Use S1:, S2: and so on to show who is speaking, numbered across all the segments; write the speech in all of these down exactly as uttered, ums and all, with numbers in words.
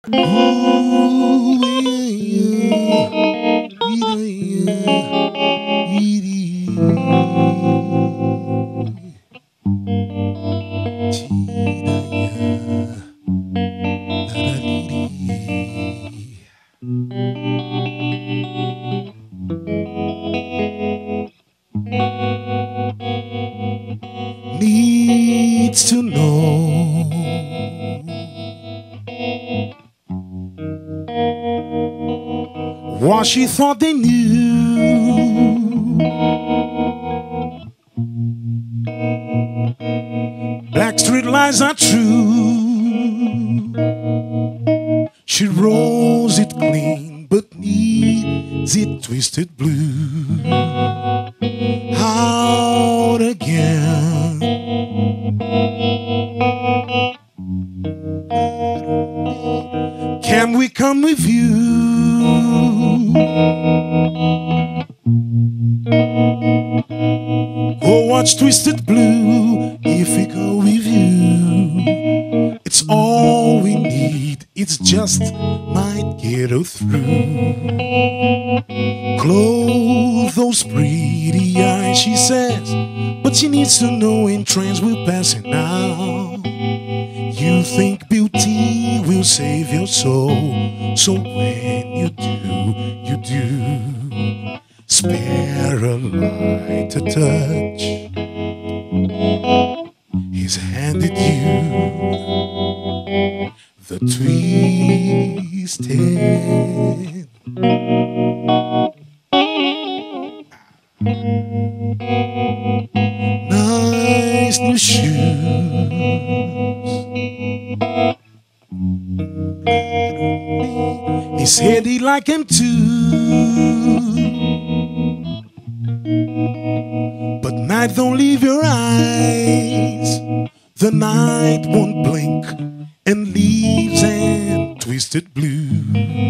S1: Ooh, yeah, yeah, needs to know what she thought they knew. Black street lies are true. She rolls it clean, but needs it twisted blue. Out again. Can we come with you? Go watch Twisted Blue. If we go with you, it's all we need. It's just might get her through. Close those pretty eyes, she says, but she needs to know in trains we're passing now. You think beauty will save your soul, so when you do, you do. Spare a light to touch. He's handed you the twisted. Nice new shoes. He said he liked him too. But night don't leave your eyes. The night won't blink and leaves and twisted blue.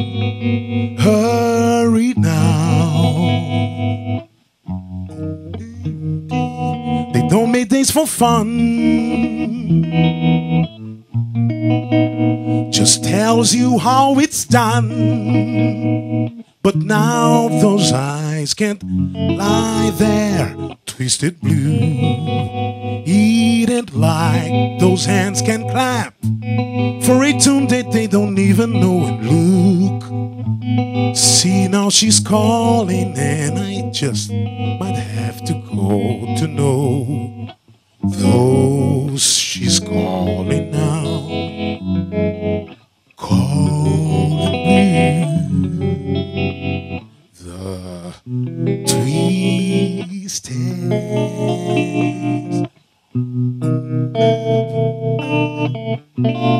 S1: Hurry now. They don't make days for fun. Just tells you how it's done. But now those eyes can't lie there, twisted blue. Eat it like those hands can clap for a tune that they don't even know. And look, see now she's calling, and I just might have to go to know those she's calling now. Calling blue, the twisted.